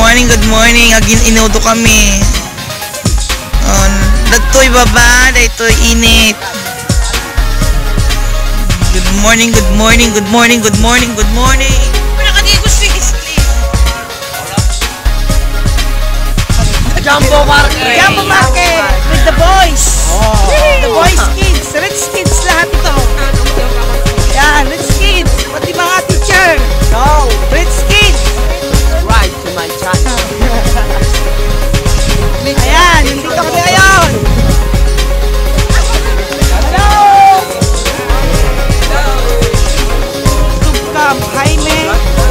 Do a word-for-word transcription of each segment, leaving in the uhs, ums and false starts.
morning, good morning. Agin inuto kami. On, datoy baba, datoy init. Good morning, good morning, good morning, good morning, good morning. Jambo Market. Jambo Market with the boys. Oh. The boys kids, rich kids lahat ito. Yan, rich kids, pati mga teacher. No. Rich kids. Right to my channel. Ayan, nandito kami ngayon. Hello! Tugkam, Jaime.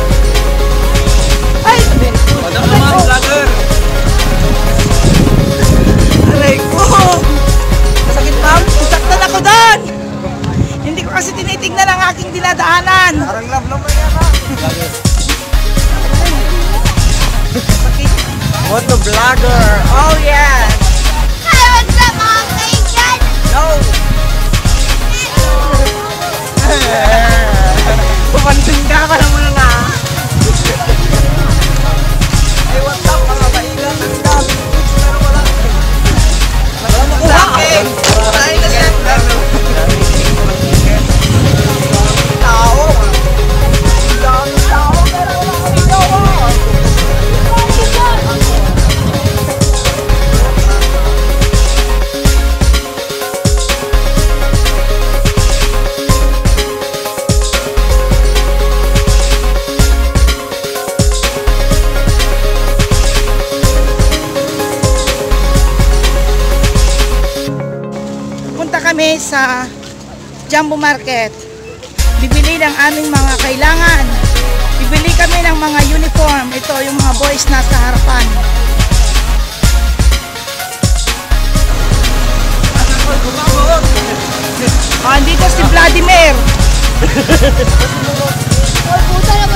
Ay! Ano naman, vlogger? Aray ko! Masakit ma'am? Isaktan ako doon! Hindi ko kasi tinitignan ang aking dinadaanan. Parang love naman yan ha. Masakit. What the vlogger? Oh yeah! Hi, what's up mga kaigan? No! Pupansin ka ka naman na. Hey, what's up mga kaigan? Ang dami. Pero wala. Wala makuha. Sa akin. Tayo na siya. Tao. Ang dami tao. Pero wala kami gawa. Punta kami sa Jambo Market. Bibili ng aming mga kailangan. Bibili kami ng mga uniform. Ito yung mga boys nasa harapan. Ah, dito si Vladimir. Puta na